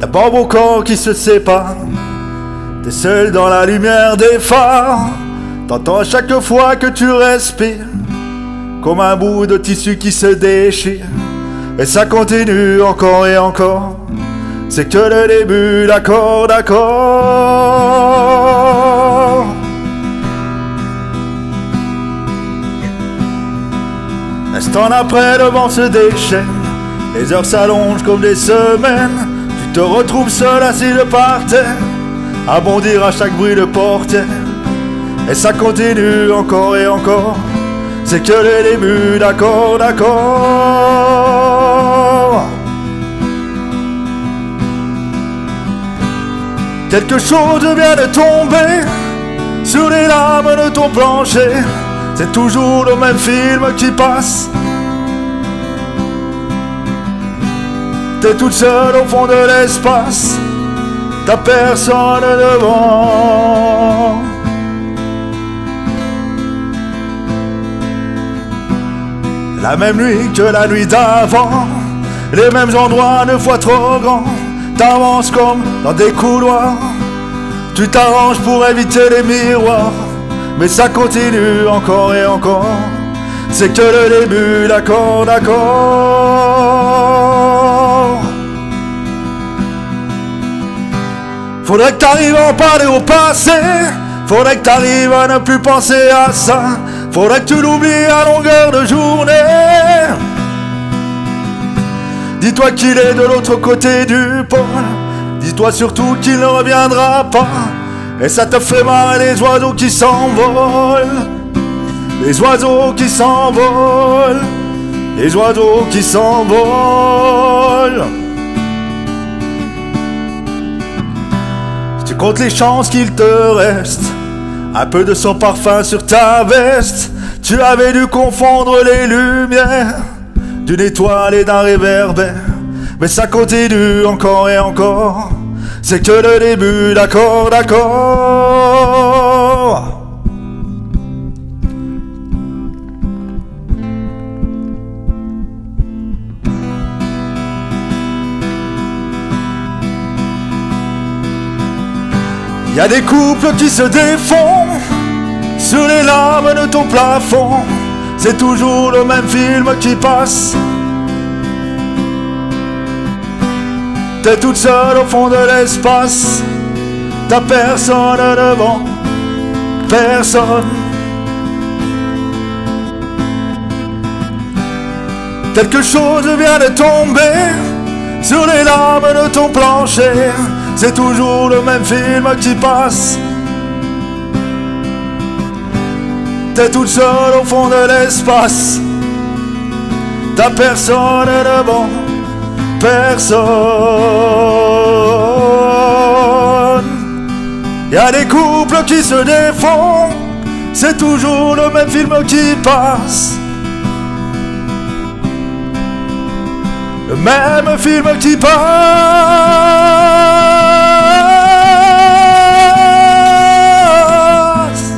D'abord mon corps qui se sépare, t'es seul dans la lumière des phares. T'entends à chaque fois que tu respires comme un bout de tissu qui se déchire. Et ça continue encore et encore, c'est que le début, d'accord, d'accord. Instant après, le vent se déchaîne, les heures s'allongent comme des semaines. Tu te retrouves seul assis par terre, à bondir à chaque bruit de portière. Et ça continue encore et encore, c'est que le début, d'accord, d'accord. Quelque chose vient de tomber sur les lames de ton plancher. C'est toujours le même film qui passe. T'es toute seule au fond de l'espace, t'as personne devant. La même nuit que la nuit d'avant, les mêmes endroits 2 fois trop grands. T'avances comme dans des couloirs, tu t'arranges pour éviter les miroirs. Mais ça continue encore et encore, c'est que le début, d'accord, d'accord. Faudrait que t'arrives à en parler au passé, faudrait que t'arrives à ne plus penser à ça. Faudrait que tu l'oublies à longueur de journée. Dis-toi qu'il est de l'autre côté du pôle, dis-toi surtout qu'il ne reviendra pas. Et ça te fait marrer les oiseaux qui s'envolent, les oiseaux qui s'envolent, les oiseaux qui s'envolent. Tu comptes les chances qu'il te reste un peu de son parfum sur ta veste. Tu avais dû confondre les lumières d'une étoile et d'un réverbère. Mais ça continue encore et encore, c'est que le début, d'accord, d'accord. Il y a des couples qui se défont sur les lames de ton plafond. C'est toujours le même film qui passe. T'es toute seule au fond de l'espace, t'as personne devant, personne. Quelque chose vient de tomber sur les lames de ton plancher. C'est toujours le même film qui passe. T'es toute seule au fond de l'espace, t'as personne devant, personne. Y a des couples qui se défont, c'est toujours le même film qui passe. Le même film qui passe.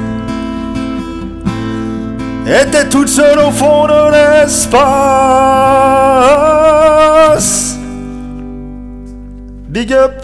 Et t'es toute seule au fond de l'espace. Big up.